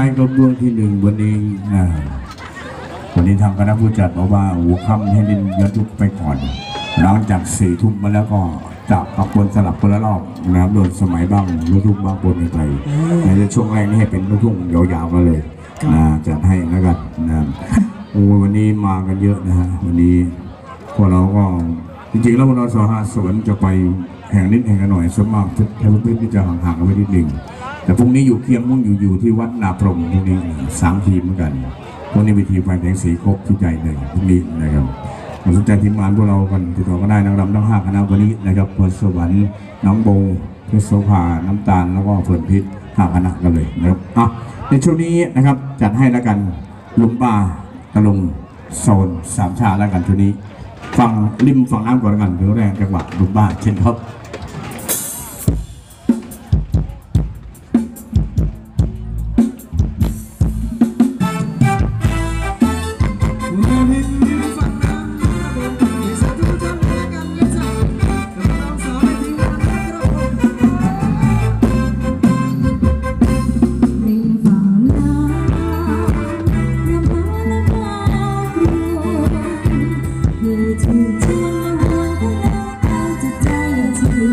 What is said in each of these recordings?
กระบวนที่หนึ่งวันนี้วันนี้ทางคณะผู้จัดบอกว่าหัวค่ำให้ลินย้อนยุคไปก่อนหลังจาก4 ทุ่มมาแล้วก็จับกับคนสลับคนละรอบนะครับโดนสมัยบ้างลูกทุ่งบ้างบนไปในช่วงแรกนี่ให้เป็นลูกทุ่งยาวๆมาเลยจัดให้แล้วกันนะวันนี้มากันเยอะนะฮะวันนี้พวกเราก็จริงๆแล้วเราสวนจะไปแห่งนิดแห่งหน่อยสมมากแค่พื้นที่จะห่างๆกันไว้นิดหนึ่งแต่พรุ่งนี้อยู่เคียงมุ่งอยู่ที่วัดนาพรมพรุ่งนี้3 ทีมเหมือนกันพรุ่งนี้วิธีไฟแสงสีครบที่ใจหนึ่งพรุ่งนี้นะครับสนใจทีมงานพวกเรากันติดต่อก็ได้นางรำทั้ง5 คณะวันนี้นะครับพรสวรรค์น้องโบเพชรโสภาน้ำตาลแล้วก็เฟิร์นพิษ5 คณะกันเลยนะครับในช่วงนี้นะครับจัดให้แล้วกันลุมป่าตะลุงโซน3 ชาแล้วกันช่วงนี้ฝั่งริมฝั่งน้ำก่อนแล้วกันเดี๋ยวแรงจังหวะลุมป่าเช่นครับถึงเชื่อว่าจะใจ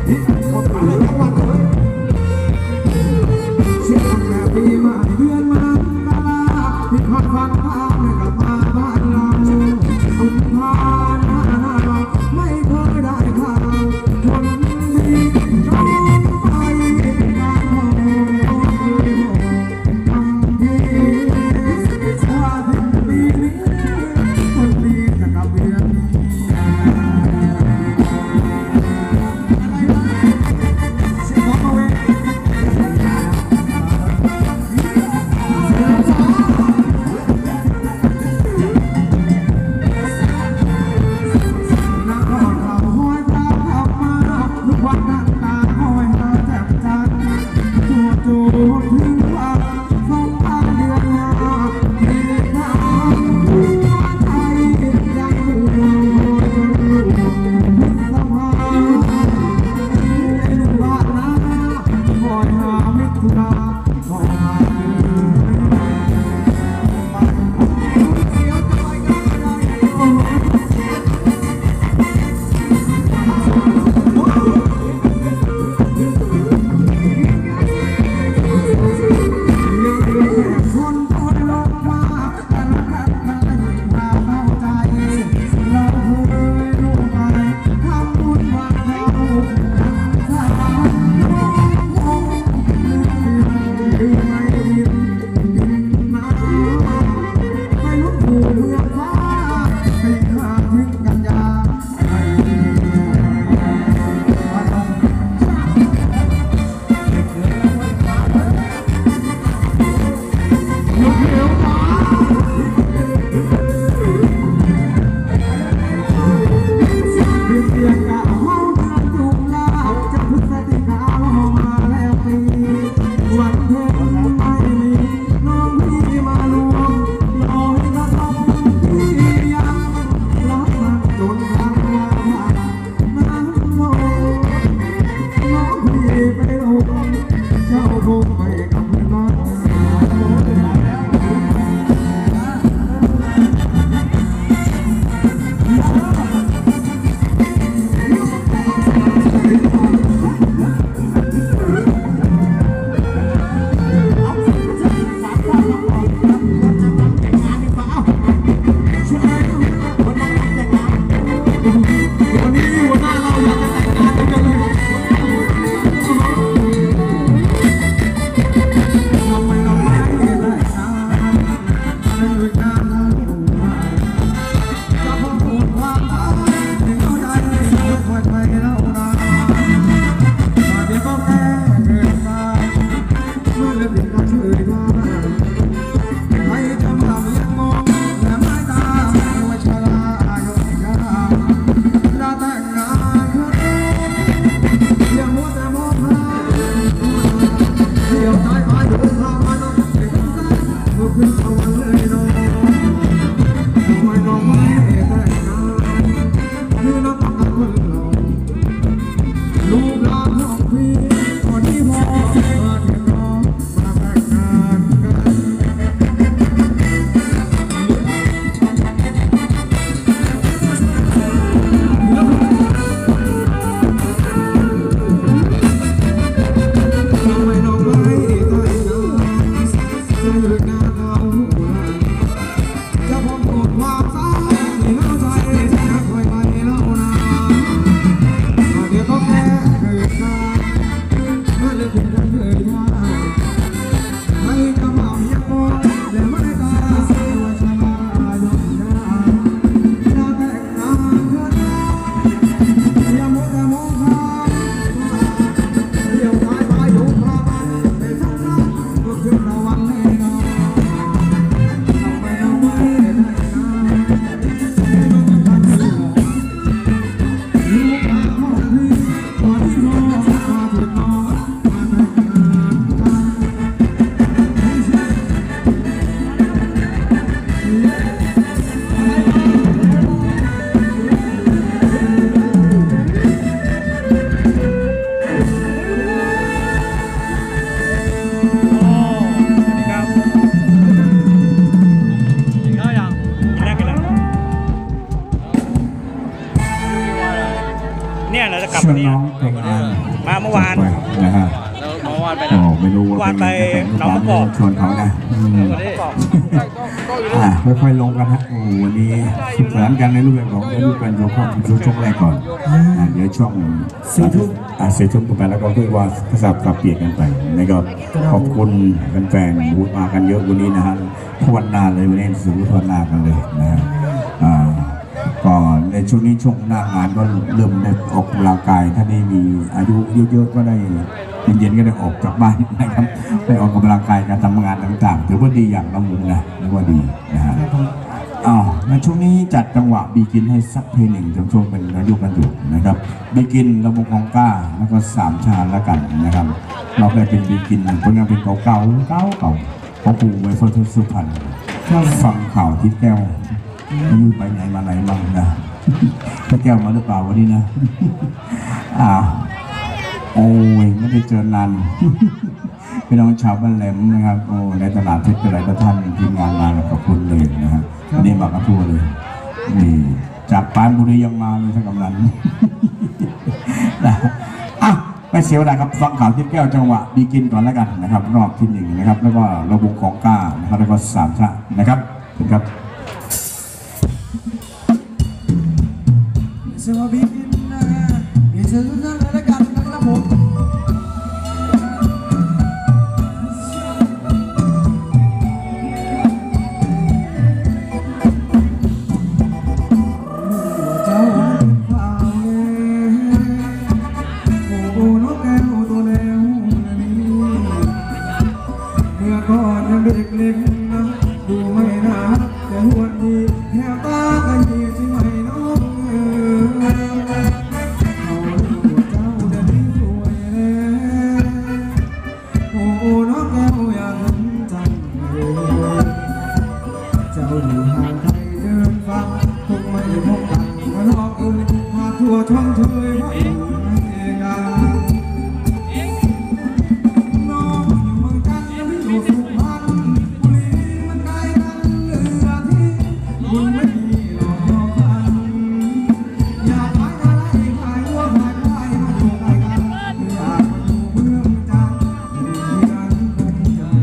Hãy subscribe cho kênh Ghiền Mì Gõ để không bỏ lỡ เนี่ยเราจะกลับชวนนี่น้องไปงานมาเมื่อวานนะฮะเมื่อวานไปไหนโอ้ไม่รู้ว่าวันไปเป็นหนองประกอบชวนเขานะค่อยๆลงกันฮะโอ้วันนี้สุขสันต์กันในรูปแบบของในรูปการโยกข้อช่วงแรกก่อนเดี๋ยวช่วง4 ทุ่ม4 ทุ่มไปแล้วก็ค่อยว่าสลับกับเปลี่ยนกันไปนะครับขอบคุณแฟนๆบูธมากันเยอะวันนี้นะฮะภาวนาเลยวันนี้สุภาวนากันเลยนะฮะก็ในช่วงนี้ช่วงหน้างานก็เริ่มได้ออกกำลังกายถ้าได้มีอายุเยอะๆก็ได้เย็นๆก็ได้ออกจากบ้านนะครับได้ออกกำลังกายการทำงานต่างๆถือว่าดีอย่างละมุนนะถือว่าดีนะฮะในช่วงนี้จัดจังหวะบีกินให้สักเพลงหนึ่งช่วงเป็นอายุกันอยู่นะครับบีกินระบบของก้าแล้วก็3 ชาแล้วกันนะครับเราได้เป็นบีกินผลงานเป็นเก่าของปู่ไวเฟิร์นสุพรรณฟังข่าวทิศแก้วอยู่ไปไหนมาไหนบ้างนะทิศแก้วมาหรือเปล่าวันนี้นะโอ้ยไม่ได้เจอนานพี่น้องชาวบ้านแหลมนะครับโอ้ในตลาดเพชรหลายท่านทีมงานมาขอบคุณเลยนะครับวันนี้มากระทู้เลยนี่จากปานบุรียังมาเลยทั้งกำนันนะไม่เสียเวลาครับฟังข่าวทิศแก้วจังหวะบีกินก่อนแล้วกันนะครับรอบที่1นะครับแล้วก็ระบบของก้านะครับแล้วก็3 ชานะครับครับสวัสดีนะมีเชิญทุกท่านเลยละกันนะครับผมเจ้าฝ่าโอ้นกแก้วตัวแล้วนี่เมื่อก่อนยังเด็กเล็กนะดูไม่น่าแต่หัวดีแถวตาก็ยีที่ไม่น้องเขาดูเจ้าเดินสวยแล้วโอ้นกแก้วอยากเห็นจังเลยเจ้าอยู่ห่างไกลเดินฟังคงไม่พบกันเพราะนอกอื่นหากทั่วชมเชยเพราะอยู่ในกันน้องอยู่เมืองจันทร์และพี่อยู่สุพรรณบุรีมันไกลกันเหลือที่คุณไม่มีหลอกยอฟันอยากขายอะไรขายวัวขายควายมาอยู่ใกล้กันอยากมาอยู่เมืองจันทร์ที่นั้นคงจะไม่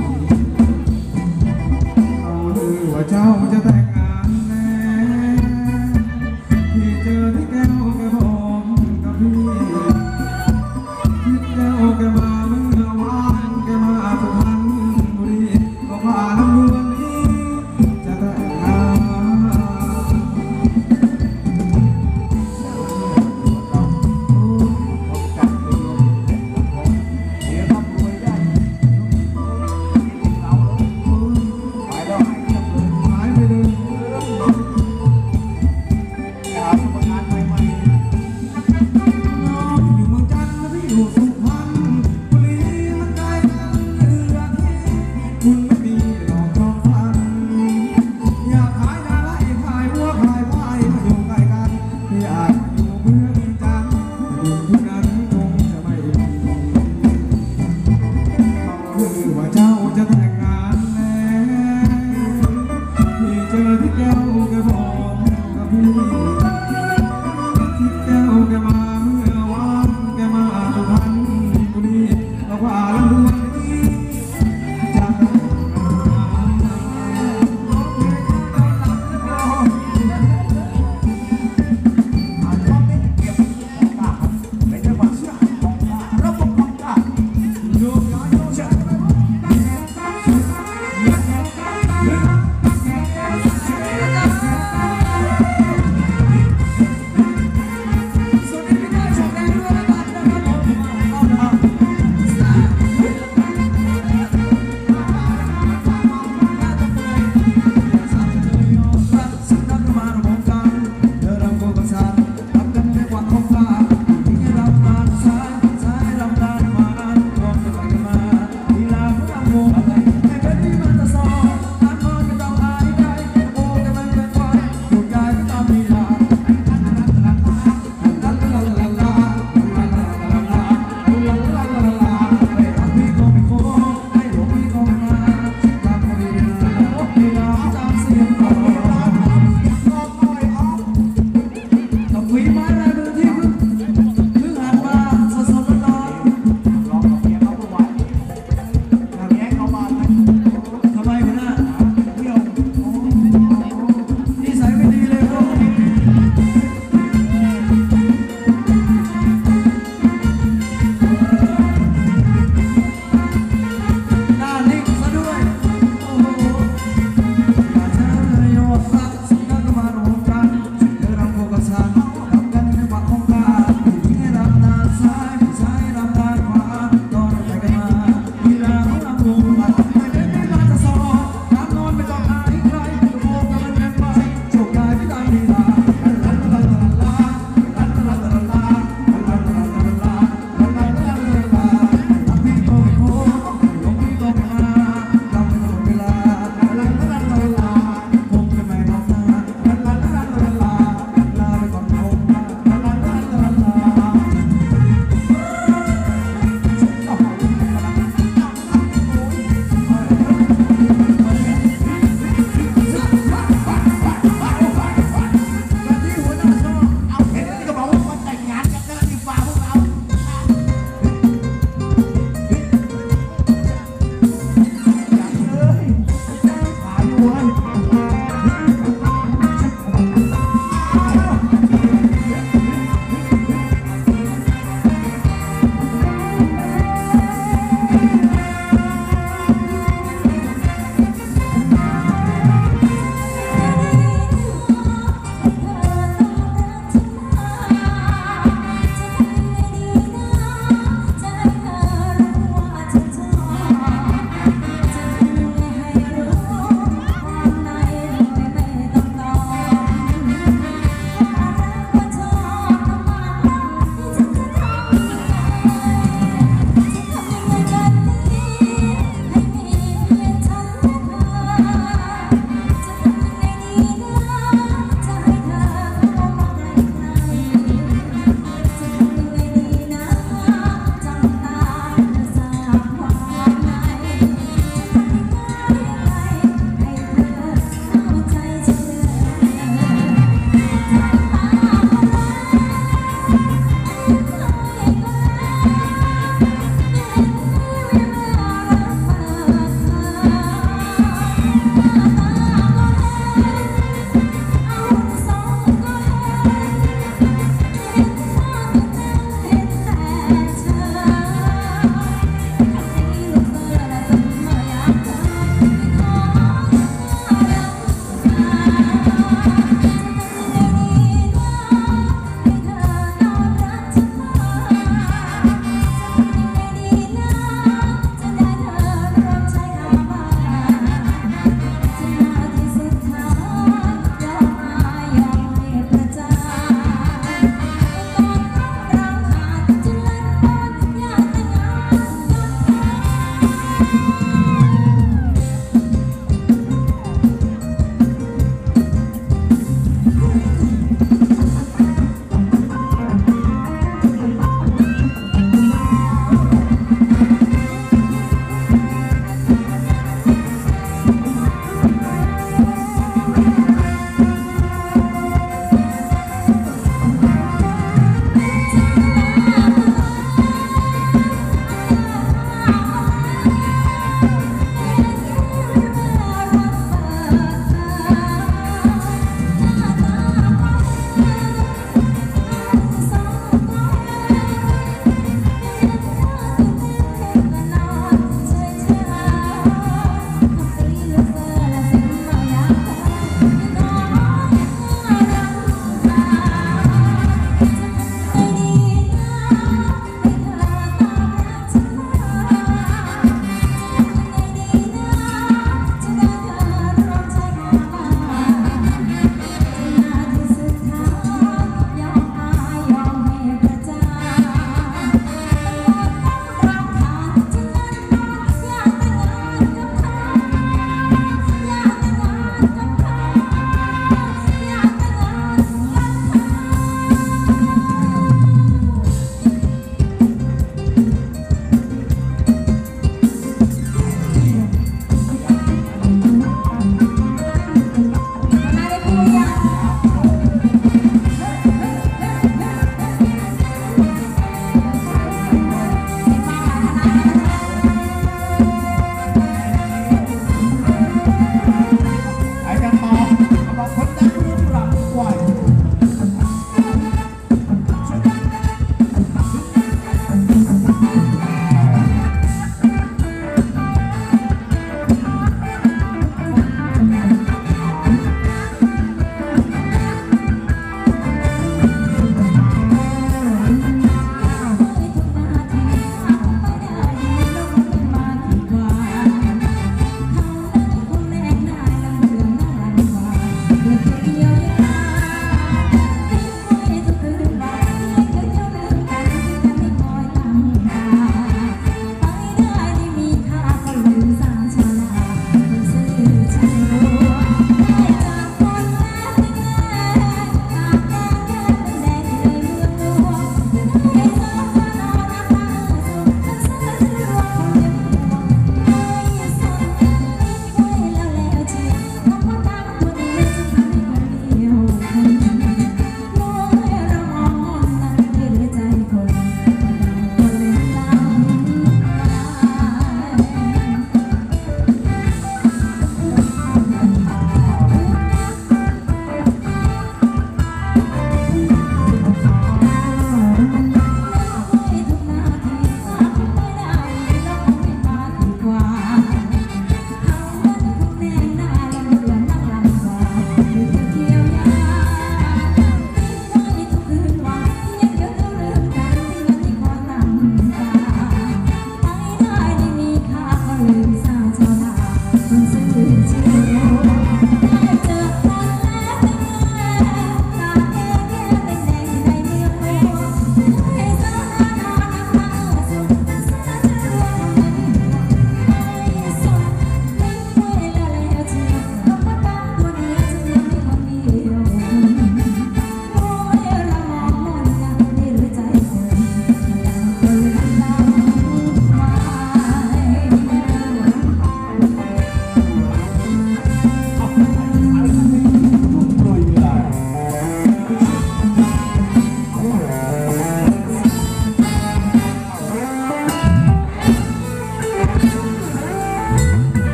เอาลือว่าเจ้าจะแต่งงานแน่ที่เจอที่แก้วแกบอกกับพี่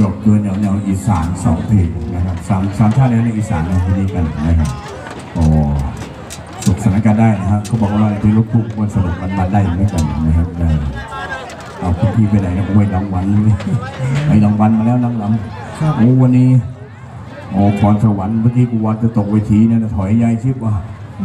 จบด้วยแนวอีสาน2 เพลงนะครับสามชาติในอีสานเราที่นี่กันนะครับโอ้สุขสนานกันได้นะครับเขาบอกว่าเป็นลูกทุ่งมันสนุกมันได้เหมือนกันนะครับเอาพี่ไปไหนนะผมไปรางวัลไปรางวัลมาแล้วนั่งลำโอ้วันนี้โอ้พรสวรรค์เมื่อกี้กูว่าจะตกเวทีนะถอยยายชิบว่ะ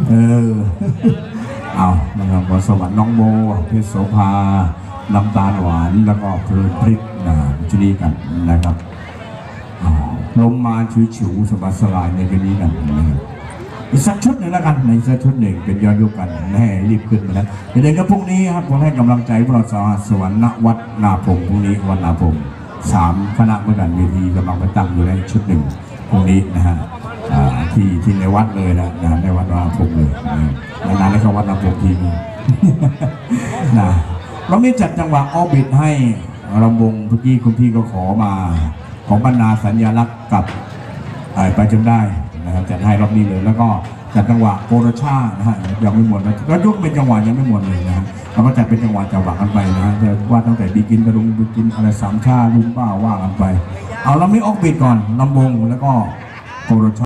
เอานะครับพรสวรรค์น้องโบเพชรโสภาน้ำตาลหวานแล้วก็เพลินพริกชนีกันนะครับลมมาฉิวๆสบายสลายในวันนี้กันนะครับอีกสักชุดหนึ่งแล้วกันในสักชุดหนึ่งเป็นย้อนยุคกันให้รีบขึ้นมาแล้วเดี๋ยวก็พรุ่งนี้ครับผมให้กำลังใจพวกเราสวรรค์ณวัดนาพงพรุ่งนี้วัดนาพง3 คณะเหมือนกันเวทีกำลังไปตั้งอยู่ในชุดหนึ่งพรุ่งนี้นะฮะที่ในวัดเลยนะในวัดนาพงเลยนานๆได้เข้าวัดนาพงทีนึงนะเราไม่จัดจังหวะออบิทให้รำวงเมื่อกี้คุณพี่ก็ขอมาของบรรณาสัญลักษณ์กับไปจนได้นะครับจัดให้รอบนี้เลยแล้วก็จัดจังหวะโปรชานะฮะยังไม่หมดนะก็ยกเป็นจังหวะยังไม่หมดเลยนะฮะเราก็จัดเป็นจังหวะกันไปนะฮะว่าตั้งแต่บีกินกระดุมบีกินอะไร3 ชาลุงป้าว่ากันไปเอาเราไม่ออกบิทก่อนรำวงแล้วก็โปรชา